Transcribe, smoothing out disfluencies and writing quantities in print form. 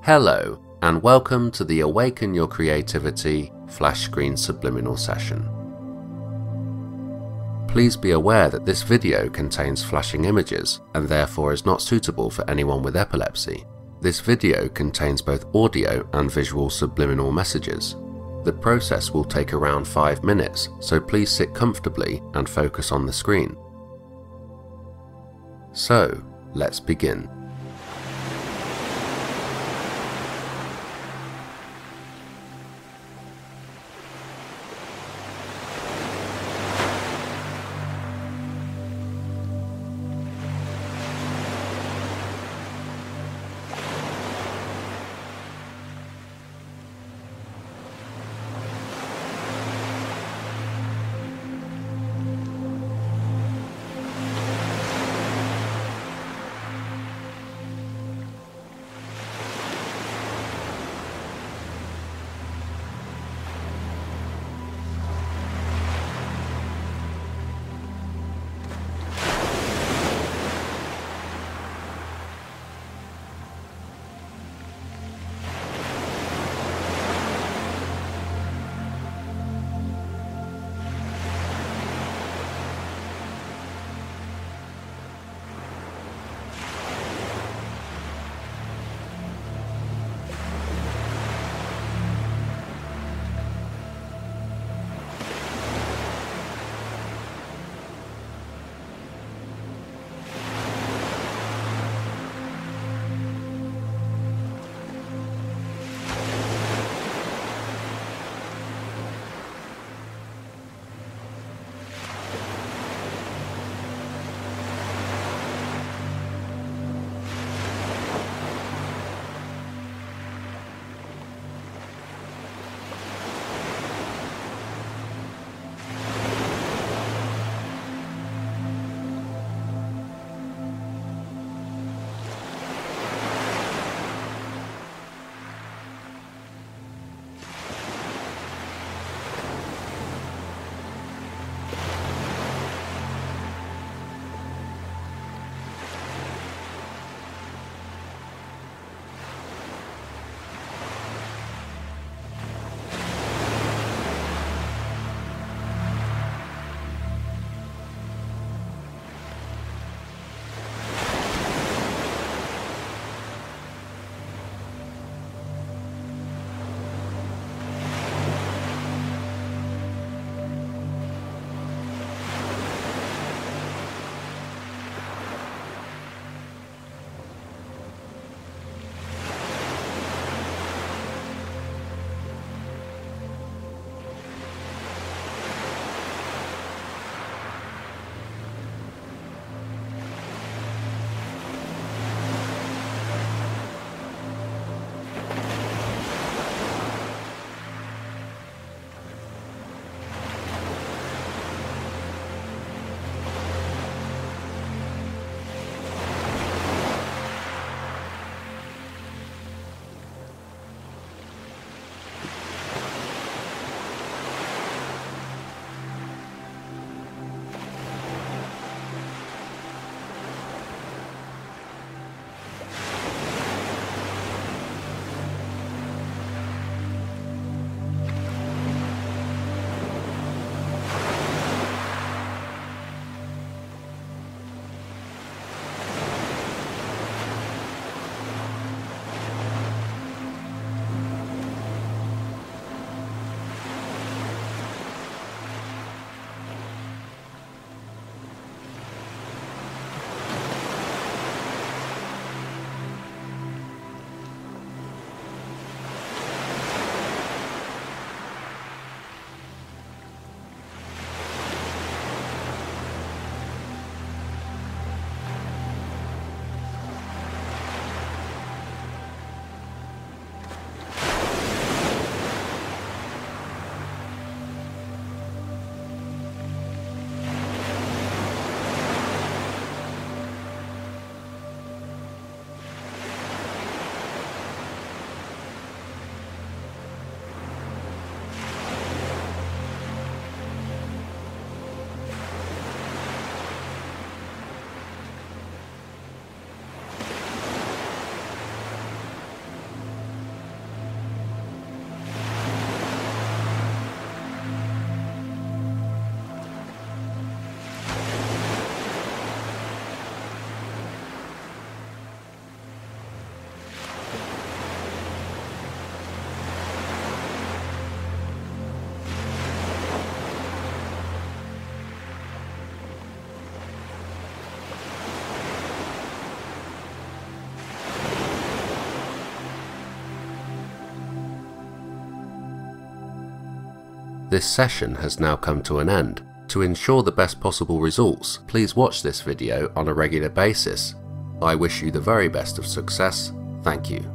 Hello, and welcome to the Awaken Your Creativity Flash Screen Subliminal session. Please be aware that this video contains flashing images and therefore is not suitable for anyone with epilepsy. This video contains both audio and visual subliminal messages. The process will take around 5 minutes, so please sit comfortably and focus on the screen. So, let's begin. This session has now come to an end. To ensure the best possible results, please watch this video on a regular basis. I wish you the very best of success. Thank you.